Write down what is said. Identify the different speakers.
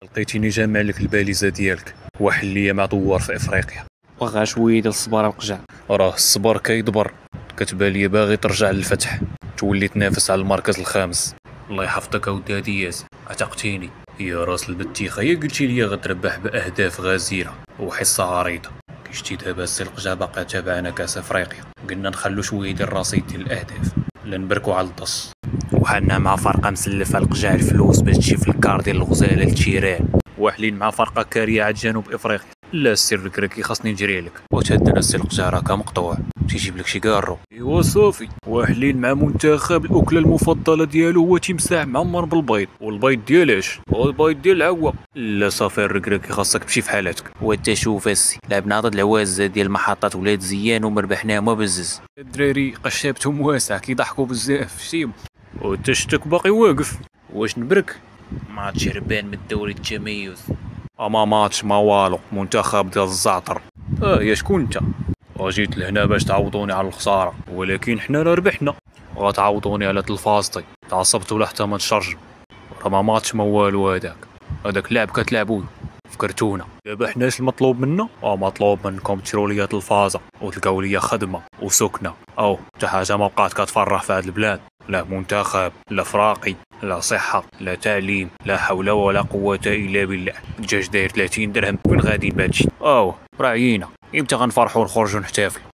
Speaker 1: لقيتيني جامع لك الباليزه ديالك، واحد ليا مع دوار في افريقيا.
Speaker 2: وغا شويه ديال الصبر القجع.
Speaker 1: راه الصبر كيدبر، كتبان لي باغي ترجع للفتح، تولي تنافس على المركز الخامس. الله يحفظك اودي هادي ياس، عتقتيني يا راس البتيخه، يا قلتي لي غتربح باهداف غزيره وحصه عريضه. كشتي دابا السي القجع باقا تابعنا كاس افريقيا، قلنا نخلو شويه ديال الرصيد ديال الاهداف لا نبركو على الدص.
Speaker 2: وحنا مع فرقه مسلفه القجع الفلوس باش تجي في الكار ديال الغزاله للتيران،
Speaker 1: واحلين مع فرقه كاريه عاد جنوب افريقيا. لا السي الركراكي خاصني نجري لك، وتهدنا السي القجع راك مقطوع، تيجيب لك شي كارو. ايوا صافي، واحلين مع منتخب الاكله المفضله ديالو هو تيمساح معمر بالبيض، والبيض ديال اش؟ والبيض ديال العوا. لا صافي الركراكي خاصك تمشي في حالاتك.
Speaker 2: وانت شوف السي لعبنا ضد العوازه ديال محطه ولاد زيان وما ربحناهم ما بزز.
Speaker 1: الدراري قشابتهم واسع كيضحكوا بزاف شتيهم، وانت شتك باقي واقف. واش نبرك؟
Speaker 2: ماتش هربان من الدوري التميز.
Speaker 1: اما ماتش ما والو، منتخب ديال الزعتر. يا شكون انت؟ جيت لهنا باش تعوضوني على الخساره، ولكن حنا راه ربحنا، غتعوضوني على تلفازتي. تعصبت ولا حتى ما تشرجم، راه ما ماتش ما والو. هذاك لعب كتلعبوه فكرتونا. دابا حناش المطلوب منا؟ مطلوب منكم تشرو ليا تلفازه وتلقاو ليا خدمه وسكنه، او حتى حاجه ما بقات كتفرح في هاد البلاد. لا منتخب، لا فراقي، لا صحه، لا تعليم، لا حول ولا قوه الا بالله. الدجاج داير 30 درهم، فين غادي بهادشي؟ راعينا، امتى غنفرحوا ونخرجوا نحتفلوا؟